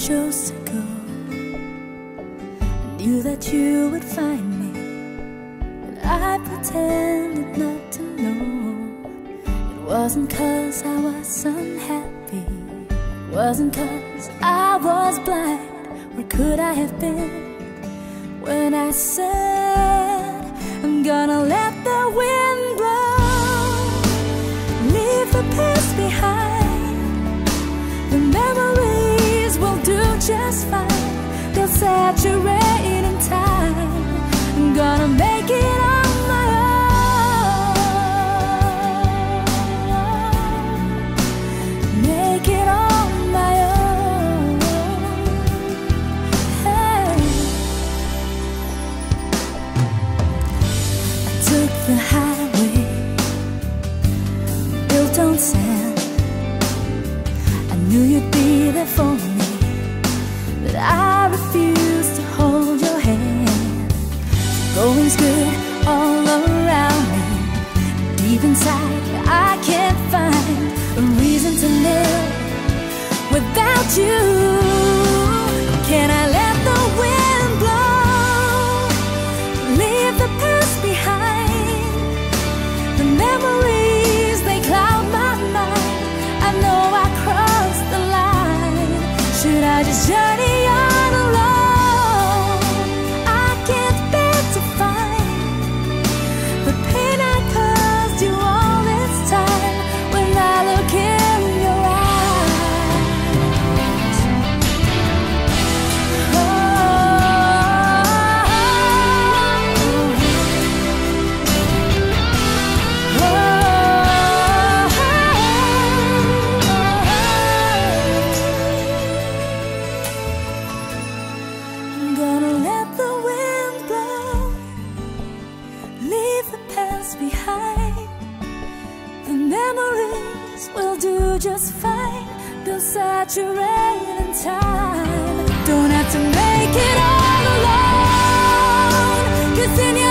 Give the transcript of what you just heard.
chose to go. I knew that you would find me, but I pretended not to know. It wasn't 'cause I was unhappy, it wasn't 'cause I was blind. Where could I have been when I said I'm gonna let the wind blow, leave the past behind? The memories will do just fine, they'll saturate in time. I'm gonna make it on my own, make it on my own. Hey. I took the highway built on sand. I knew you'd be there for me, but I refused to hold your hand. Going's good all around me, deep inside I can't find a reason to live without you. Can I let the wind blow, leave the past behind? The memories, they cloud my mind. I know I crossed the line. Should I just journey on alone? I can't bear to find the pain I caused you all this time. When I look in your eyes, oh, I'm gonna let the wind blow, leave the past behind. The memories will do just fine, they'll saturate in time. Don't have to make it all alone, 'cause in your